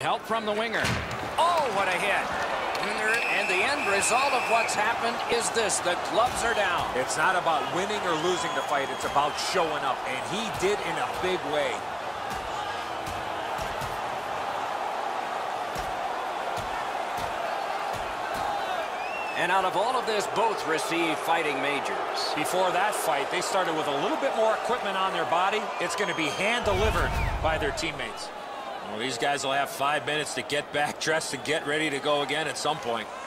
Help from the winger. Oh, what a hit. And the end result of what's happened is this. The gloves are down. It's not about winning or losing the fight. It's about showing up. And he did in a big way. And out of all of this, both receive fighting majors. Before that fight, they started with a little bit more equipment on their body. It's going to be hand-delivered by their teammates. Well, these guys will have 5 minutes to get back dressed and get ready to go again at some point.